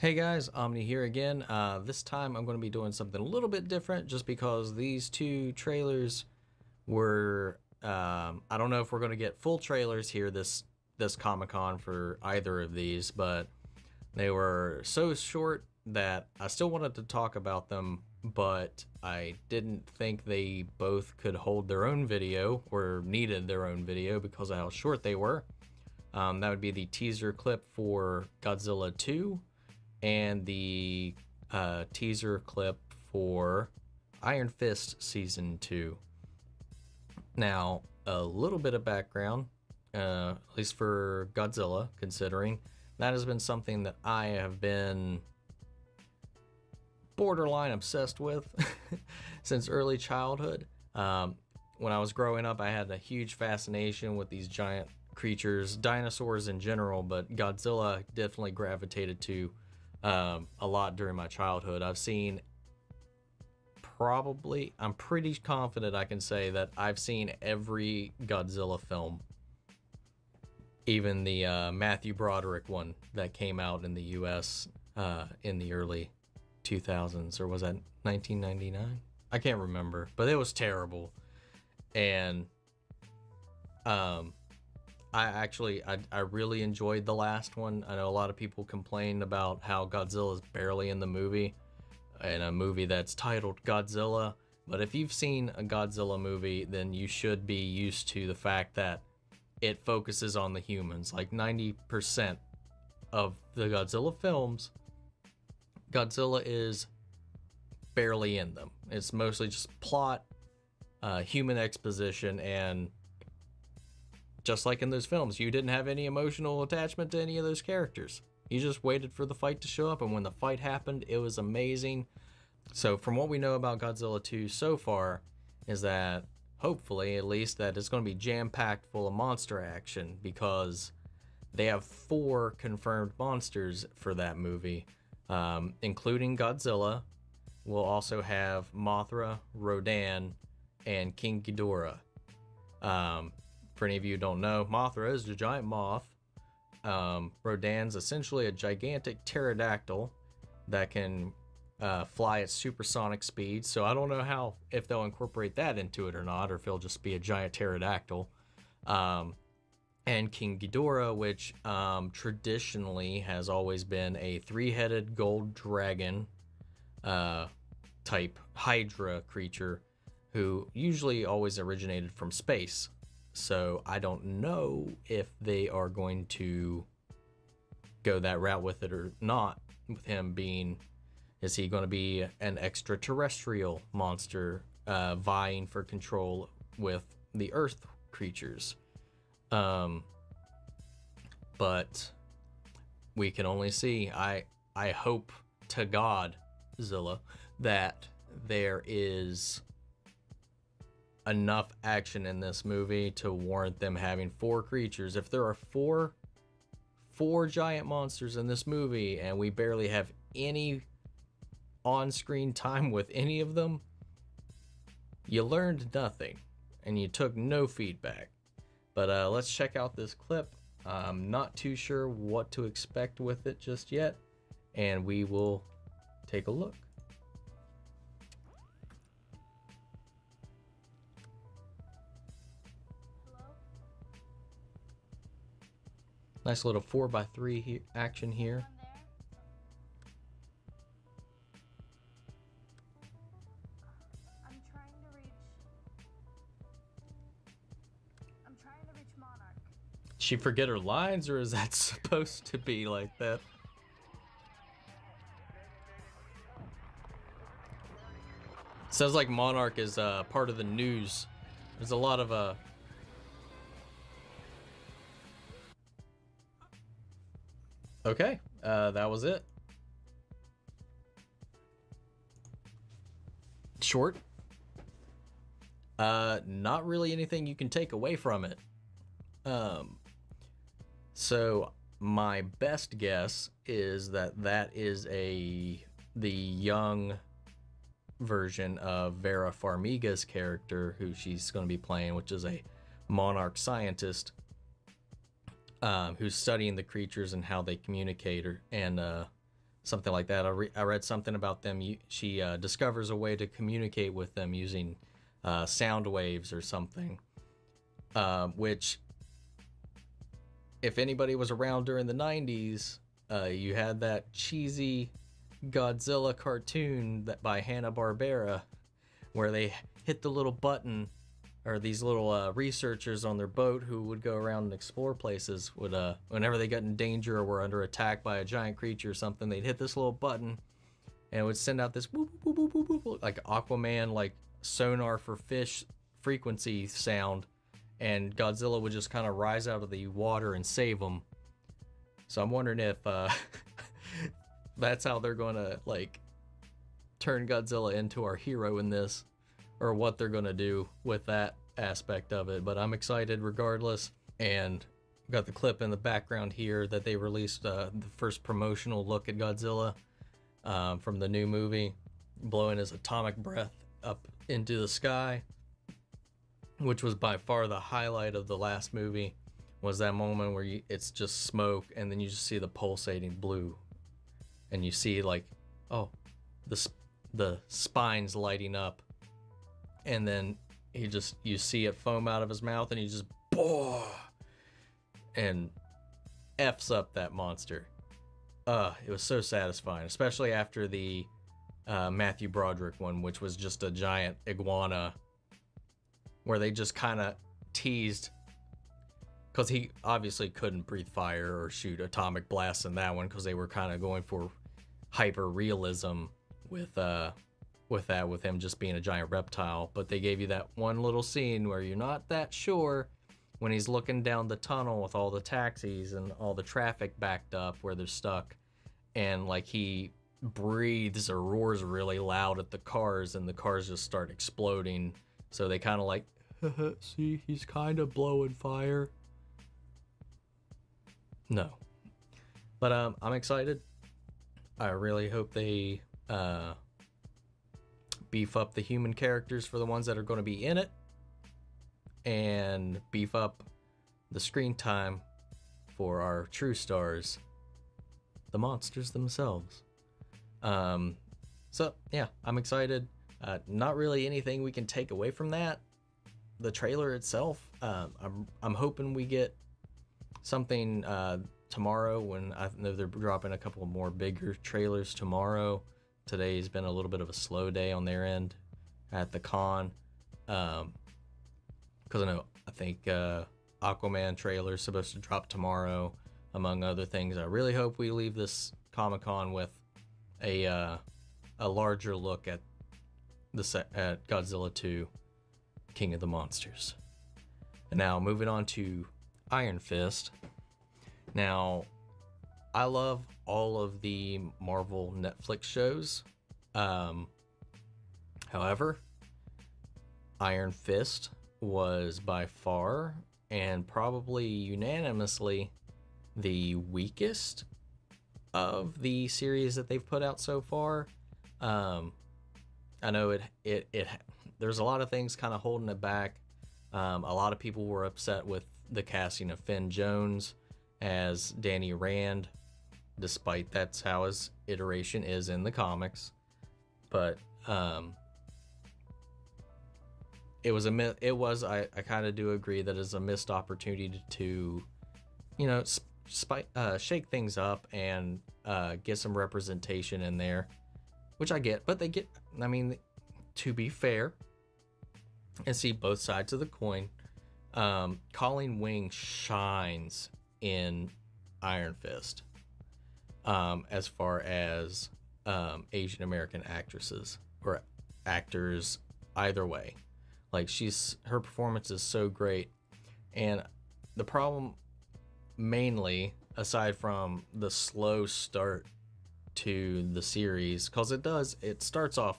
Hey guys, Omni here again. This time I'm going to be doing something a little bit different just because these two trailers were, I don't know if we're going to get full trailers here this Comic-Con for either of these, but they were so short that I still wanted to talk about them, but I didn't think they both could hold their own video or needed their own video because of how short they were. That would be the teaser clip for Godzilla 2 and the teaser clip for Iron Fist Season 2. Now, a little bit of background, at least for Godzilla, considering that has been something that I have been borderline obsessed with since early childhood. When I was growing up, I had a huge fascination with these giant creatures, dinosaurs in general, but Godzilla definitely gravitated to a lot during my childhood. I've seen I'm pretty confident I can say that I've seen every Godzilla film, even the Matthew Broderick one that came out in the US in the early 2000s, or was that 1999? I can't remember, but it was terrible. And I really enjoyed the last one. I know a lot of people complained about how Godzilla is barely in the movie, in a movie that's titled Godzilla. But if you've seen a Godzilla movie, then you should be used to the fact that it focuses on the humans. Like 90% of the Godzilla films, Godzilla is barely in them. It's mostly just plot, human exposition, and just like in those films, you didn't have any emotional attachment to any of those characters. You just waited for the fight to show up, and when the fight happened, it was amazing. So from what we know about Godzilla 2 so far, is that hopefully, at least, that it's going to be jam-packed full of monster action, because they have 4 confirmed monsters for that movie, including Godzilla. We'll also have Mothra, Rodan, and King Ghidorah. For any of you who don't know, Mothra is the giant moth. Rodan's essentially a gigantic pterodactyl that can fly at supersonic speed. So I don't know if they'll incorporate that into it or not, or if it'll just be a giant pterodactyl. And King Ghidorah, which traditionally has always been a 3-headed gold dragon type Hydra creature, who usually always originated from space. So I don't know if they are going to go that route with it or not, with him being, is he going to be an extraterrestrial monster vying for control with the Earth creatures? But we can only see. I hope to God, Zilla, that there is enough action in this movie to warrant them having 4 creatures. If there are four giant monsters in this movie and we barely have any on-screen time with any of them, you learned nothing and you took no feedback. But let's check out this clip. I'm not too sure what to expect with it just yet, and we will take a look. Nice little 4x3 action here. I'm trying to reach Monarch. Did she forget her lines, or is that supposed to be like that? Sounds like Monarch is part of the news. There's a lot of Okay, that was it. Short. Not really anything you can take away from it. So my best guess is that is the young version of Vera Farmiga's character, who she's going to be playing, which is a Monarch scientist who's studying the creatures and how they communicate, and something like that. I read something about them. She discovers a way to communicate with them using sound waves or something, which, if anybody was around during the 90s, you had that cheesy Godzilla cartoon that by Hanna-Barbera, where they hit the little button, or these little researchers on their boat who would go around and explore places would, whenever they got in danger or were under attack by a giant creature or something, they'd hit this little button and it would send out this whoop, whoop, whoop, whoop, whoop, whoop, like Aquaman, like sonar for fish frequency sound, and Godzilla would just kind of rise out of the water and save them. So I'm wondering if that's how they're going to like turn Godzilla into our hero in this, or what they're going to do with that aspect of it. But I'm excited regardless. And got the clip in the background here that they released, the first promotional look at Godzilla from the new movie, blowing his atomic breath up into the sky, which was by far the highlight of the last movie. Was that moment where it's just smoke and then you just see the pulsating blue, and you see like, oh, the spines lighting up, and then you see it foam out of his mouth, and he just and F's up that monster. It was so satisfying, especially after the Matthew Broderick one, which was just a giant iguana, where they just kind of teased, because he obviously couldn't breathe fire or shoot atomic blasts in that one, because they were kind of going for hyper realism with him just being a giant reptile. But they gave you that one little scene where you're not that sure, when he's looking down the tunnel with all the taxis and all the traffic backed up where they're stuck, and like he breathes or roars really loud at the cars, and the cars just start exploding. So they kind of like, see, he's kind of blowing fire. No. But I'm excited. I really hope they beef up the human characters for the ones that are going to be in it, and beef up the screen time for our true stars, the monsters themselves. So yeah, I'm excited. Not really anything we can take away from that. The trailer itself, I'm hoping we get something tomorrow, when I know they're dropping a couple more bigger trailers tomorrow. Today's been a little bit of a slow day on their end at the con, because I think Aquaman trailer is supposed to drop tomorrow, among other things. I really hope we leave this Comic-Con with a larger look at at Godzilla 2, King of the Monsters. And now moving on to Iron Fist. Now, I love all of the Marvel Netflix shows. However, Iron Fist was by far and probably unanimously the weakest of the series that they've put out so far. I know it there's a lot of things kind of holding it back. A lot of people were upset with the casting of Finn Jones as Danny Rand, despite that's how his iteration is in the comics. But I kind of do agree that it's a missed opportunity to, shake things up and get some representation in there, which I get. But to be fair and see both sides of the coin, Colleen Wing shines in Iron Fist as far as Asian American actresses or actors, either way. Like, her performance is so great. And the problem, mainly, aside from the slow start to the series, because it starts off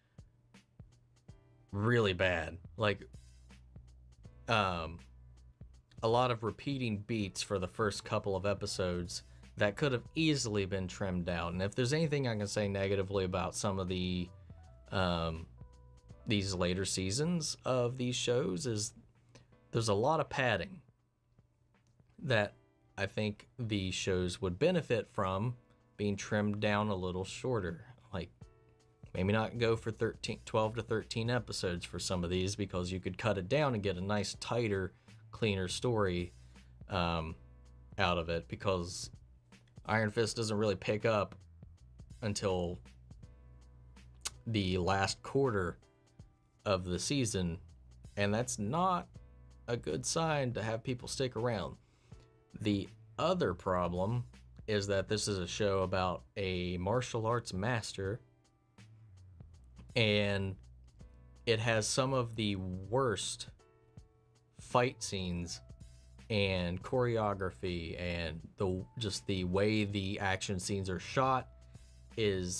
really bad. Like, a lot of repeating beats for the first couple of episodes that could have easily been trimmed out. And if there's anything I can say negatively about some of the these later seasons of these shows, is there's a lot of padding that I think the shows would benefit from being trimmed down a little shorter. Like, maybe not go for 12 to 13 episodes for some of these, because you could cut it down and get a nice, tighter, cleaner story out of it, because Iron Fist doesn't really pick up until the last quarter of the season, and that's not a good sign to have people stick around. The other problem is that this is a show about a martial arts master, and it has some of the worst fight scenes and choreography, and just the way the action scenes are shot is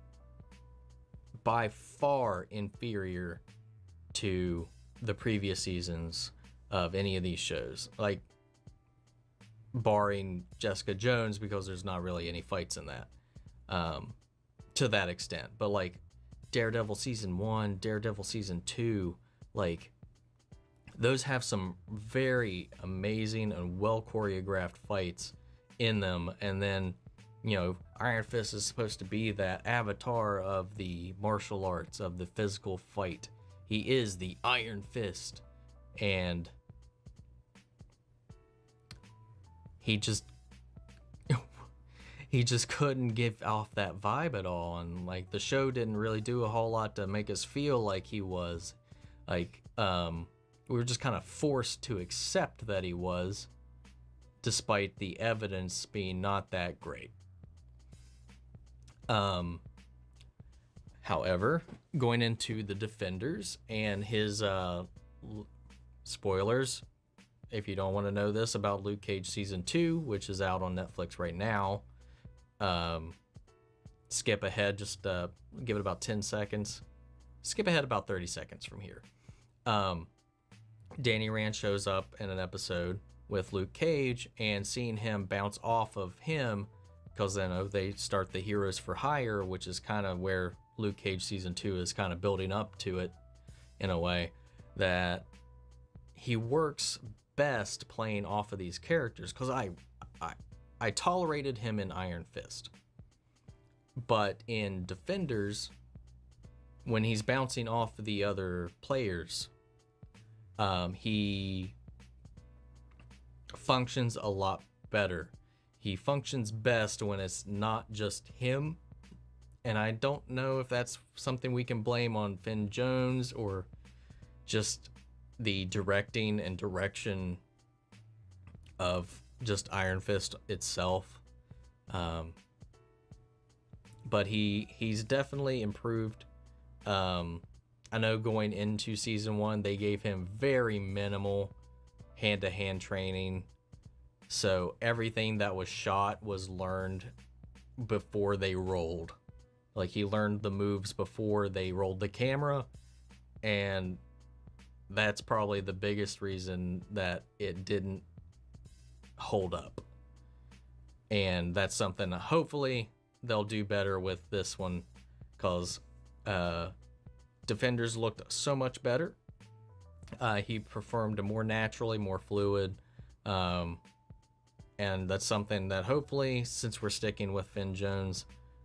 by far inferior to the previous seasons of any of these shows, like barring Jessica Jones, because there's not really any fights in that to that extent. But like Daredevil season 1, Daredevil season 2, like those have some very amazing and well choreographed fights in them. And then, you know, Iron Fist is supposed to be that avatar of the martial arts, of the physical fight. He is the Iron Fist, and he just couldn't give off that vibe at all. And like the show didn't really do a whole lot to make us feel like he was like we were just kind of forced to accept that he was, despite the evidence being not that great. However, going into the Defenders and his spoilers, if you don't want to know this about Luke Cage season 2, which is out on Netflix right now, skip ahead, just give it about 10 seconds. Skip ahead about 30 seconds from here. Danny Rand shows up in an episode with Luke Cage, and seeing him bounce off of him, because then they start the Heroes for Hire, which is kind of where Luke Cage season 2 is kind of building up to it in a way, that he works best playing off of these characters. Because I tolerated him in Iron Fist, but in Defenders, when he's bouncing off of the other players, he functions a lot better. He functions best when it's not just him. And I don't know if that's something we can blame on Finn Jones, or just the directing and direction of just Iron Fist itself. But he's definitely improved. I know going into season 1, they gave him very minimal hand-to-hand training. So everything that was shot was learned before they rolled. Like, he learned the moves before they rolled the camera, and that's probably the biggest reason that it didn't hold up. And that's something that hopefully they'll do better with this one, because Defenders looked so much better. He performed more naturally, more fluid, and that's something that hopefully, since we're sticking with Finn Jones,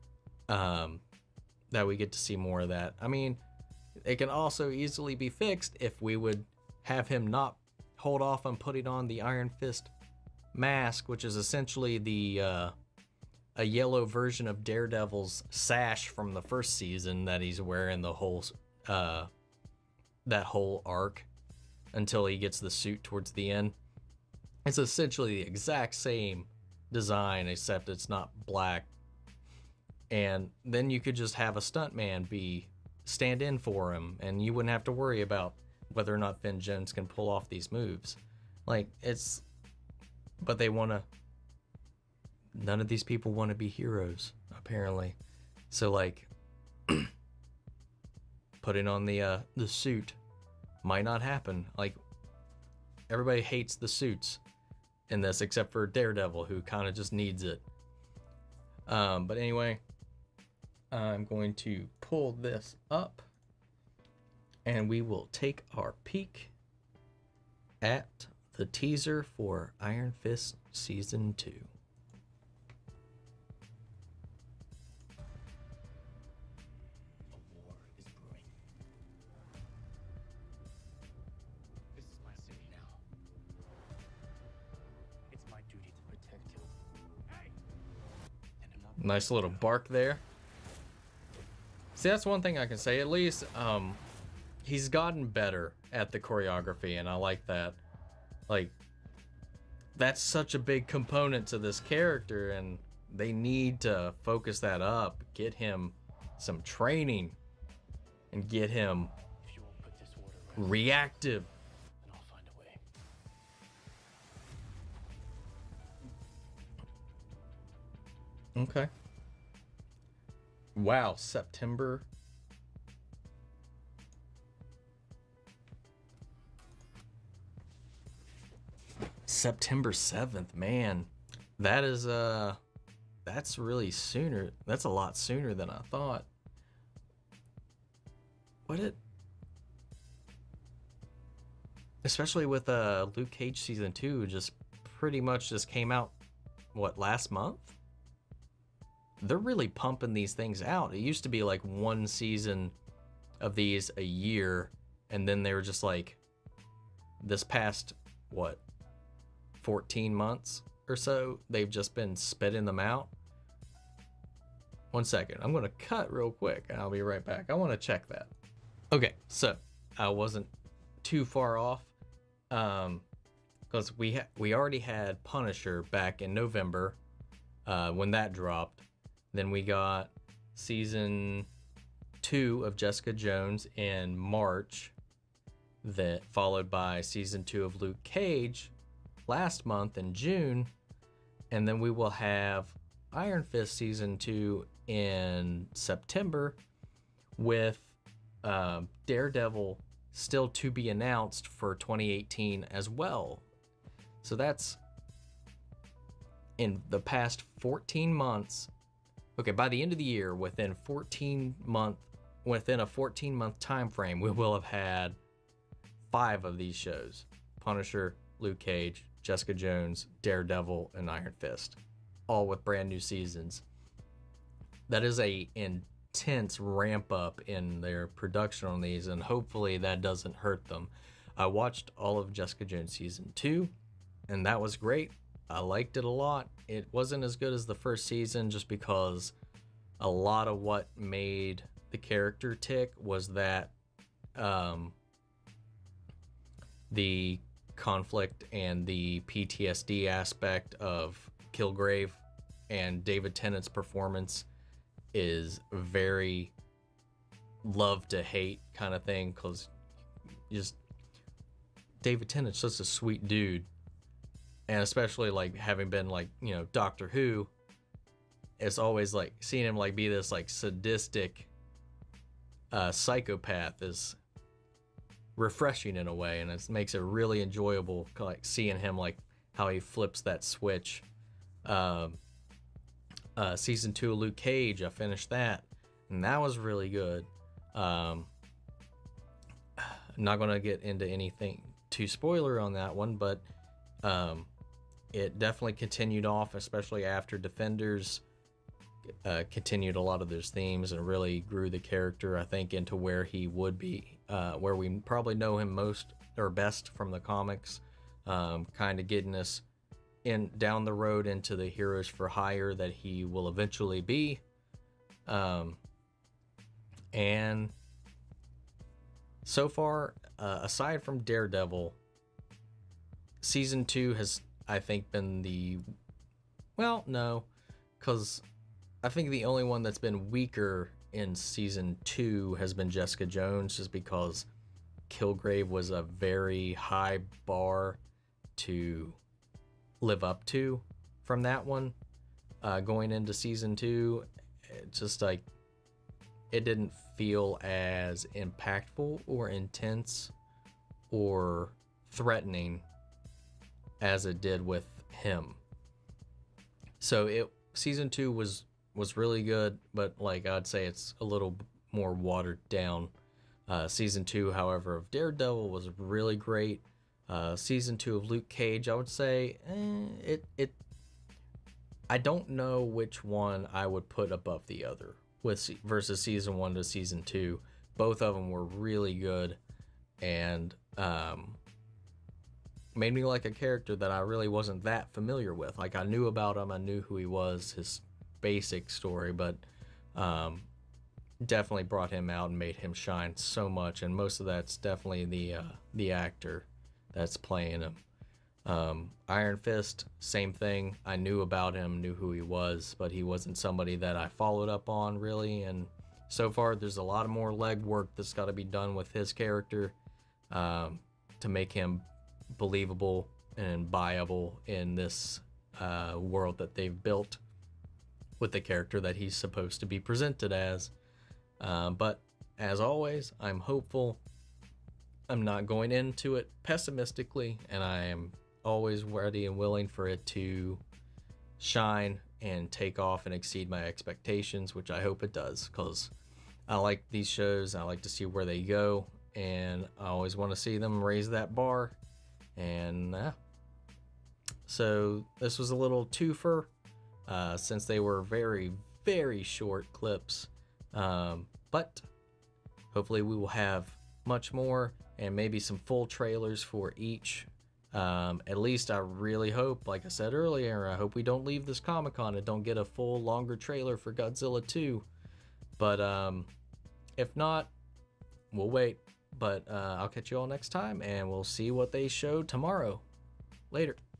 that we get to see more of that. I mean, it can also easily be fixed if we would have him not hold off on putting on the Iron Fist mask, which is essentially the a yellow version of Daredevil's sash from the first season that he's wearing the whole that whole arc until he gets the suit towards the end. It's essentially the exact same design, except it's not black. And then you could just have a stuntman stand in for him, and you wouldn't have to worry about whether or not Finn Jones can pull off these moves. Like, but they want to, none of these people want to be heroes, apparently. So, like, putting on the suit might not happen. Like, everybody hates the suits in this, except for Daredevil, who kind of just needs it. But anyway, I'm going to pull this up, and we will take our peek at the teaser for Iron Fist Season 2. Nice little bark there. See, that's one thing I can say. At least he's gotten better at the choreography, and I like that. Like, that's such a big component to this character, and they need to focus that up, get him some training, and get him If you won't put this water right, reactive. then I'll find a way. Okay. Wow, September. September 7th, man. That is that's really sooner. That's a lot sooner than I thought. What it especially with Luke Cage season 2 just pretty much just came out what, last month? They're really pumping these things out. It used to be like one season of these a year, and then they were just like, this past, what, 14 months or so, they've just been spitting them out. One second, I'm gonna cut real quick and I'll be right back. I want to check that. Okay, so I wasn't too far off, because we already had Punisher back in November, when that dropped. Then we got season 2 of Jessica Jones in March, that followed by season 2 of Luke Cage last month in June, and then we will have Iron Fist season 2 in September, with Daredevil still to be announced for 2018 as well. So that's in the past 14 months. Okay, by the end of the year, within a 14-month time frame, we will have had 5 of these shows: Punisher, Luke Cage, Jessica Jones, Daredevil, and Iron Fist, all with brand new seasons. That is a intense ramp up in their production on these, and hopefully that doesn't hurt them. I watched all of Jessica Jones season 2, and that was great. I liked it a lot. It wasn't as good as the first season, just because a lot of what made the character tick was that the conflict and the PTSD aspect of Kilgrave, and David Tennant's performance is very love to hate kind of thing, because just David Tennant's such a sweet dude. And especially like having been like, you know, Doctor Who, it's always like seeing him like be this like sadistic psychopath is refreshing in a way, and it makes it really enjoyable, like seeing him, like how he flips that switch. Season 2 of Luke Cage, I finished that, and that was really good. Not gonna get into anything too spoiler on that one, but it definitely continued off, especially after Defenders continued a lot of those themes and really grew the character, I think, into where he would be, where we probably know him most or best from the comics, kind of getting us in down the road into the Heroes for Hire that he will eventually be. And so far, aside from Daredevil, season 2 has, I think, been the, well, no, because I think the only one that's been weaker in season 2 has been Jessica Jones, just because Kilgrave was a very high bar to live up to from that one. Going into season 2, it's just like, it didn't feel as impactful or intense or threatening as it did with him. So season 2 was really good, but like I'd say it's a little more watered down. Season 2, however, of Daredevil was really great. Season 2 of Luke Cage, I would say I don't know which one I would put above the other versus season 1 to season 2. Both of them were really good, and made me like a character that I really wasn't that familiar with. Like, I knew about him, I knew who he was, his basic story, but definitely brought him out and made him shine so much. And most of that's definitely the actor that's playing him. Iron Fist, same thing. I knew about him, knew who he was, but he wasn't somebody that I followed up on really. And so far, there's a lot of more legwork that's got to be done with his character to make him believable and buyable in this world that they've built with the character that he's supposed to be presented as. But as always, I'm hopeful. I'm not going into it pessimistically, and I am always ready and willing for it to shine and take off and exceed my expectations, which I hope it does, because I like these shows. I like to see where they go, and I always want to see them raise that bar. And so this was a little twofer, since they were very, very short clips. But hopefully we will have much more, and maybe some full trailers for each. At least I really hope, like I said earlier, I hope we don't leave this Comic-Con and don't get a full longer trailer for Godzilla 2. But if not, we'll wait. But I'll catch you all next time, and we'll see what they show tomorrow. Later.